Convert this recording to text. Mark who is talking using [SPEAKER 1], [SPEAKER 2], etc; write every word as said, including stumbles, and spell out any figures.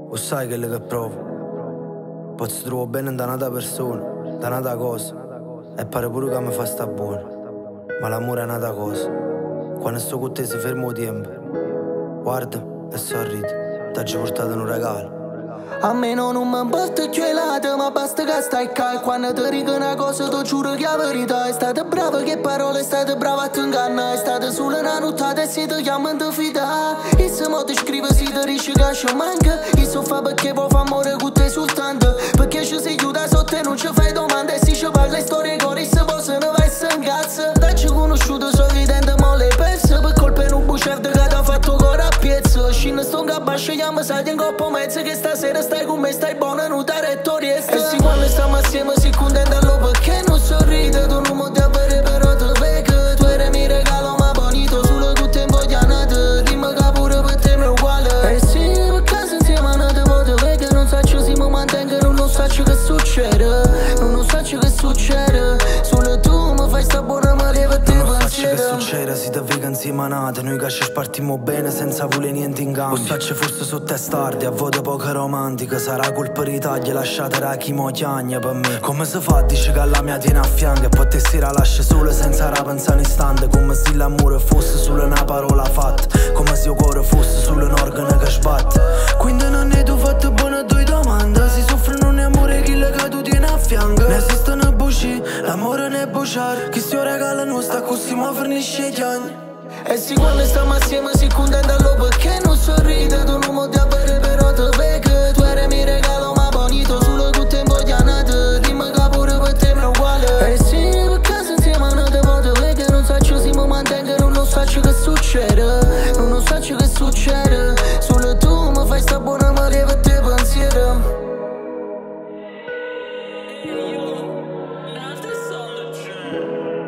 [SPEAKER 1] O sai quello che provo. Posso trovare bene da un'altra persona, da un'altra cosa, e pare pure che mi fa sta buono. Ma l'amore è un'altra cosa. Quando sto con te si ferma il tempo. Guarda e sorride, t'ho portato un regalo.
[SPEAKER 2] A me non mi importa più il lato, ma basta che stai qua. Quando ti dico una cosa ti giuro che è la verità. È stata brava che parole, è stata brava a te inganna. È stata solo una nottata e se ti chiamo ti fida. E se mo ti scrivo si ti dice che ci manca. E so fa perché può fa amore con te soltanto. Perché ci sei chiusa sotto e non ci fai domande. E si ci parla storie con i se poi se ne vai se incazza. Dacci conosciuto sorridente ma le perse. Per colpa in un bucetto che ti ha fatto cuore a piezzo. Scina sto in gabba, scegliamo sai in coppa mezzo che stasera stai con me, stai buona, non dare riesco. E sì, quando stiamo assieme si contenta perché non sorride. Tu non mi devi avere però ti vedo. Tu eri mi regalo ma bonito, solo che te invogliano. Dimmi che pure per te mi è uguale. E sì, per caso insieme non te potevo vedere. Non so se mi mantengono, non so che succede. Non so che succede. Solo tu mi fai sta buona ma leva te pensiero.
[SPEAKER 1] Non so che succede, si te vega insieme a nate. Noi che ci spartiamo bene senza voler niente in cambio. Non so forse sono testardi, a volte poco romantica. Sarà colpa di taglia, lasciate da chi mo chiagna per me. Come si fa, dice che la mia tiene a fianco. E poi te si la lascia sola senza la pensare un istante. Come se l'amore fosse solo una parola fatta. Come se il cuore fosse solo un organo che sbatte. Quindi non è tu fatto buone due domande. Si soffrono un amore chi le che tu tieni a fianco. Ne esistono buci, l'amore ne è buciare. Chi si regala non sta così ma fornisce gli anni.
[SPEAKER 2] E sì, quando stiamo assieme si contenta perché non sorride. Tu non mi devi avere però ti vedo. Tu eri mi regalo ma bonito, solo che te invogliano. Dimmi che pure per te mi è uguale. E sì, per caso insieme non te potevo vedere. Non so se mi mantengono, non so che succede. Non so che succede. Solo tu mi fai sta buona ma leva te pensiero.
[SPEAKER 3] Io, l'altro sono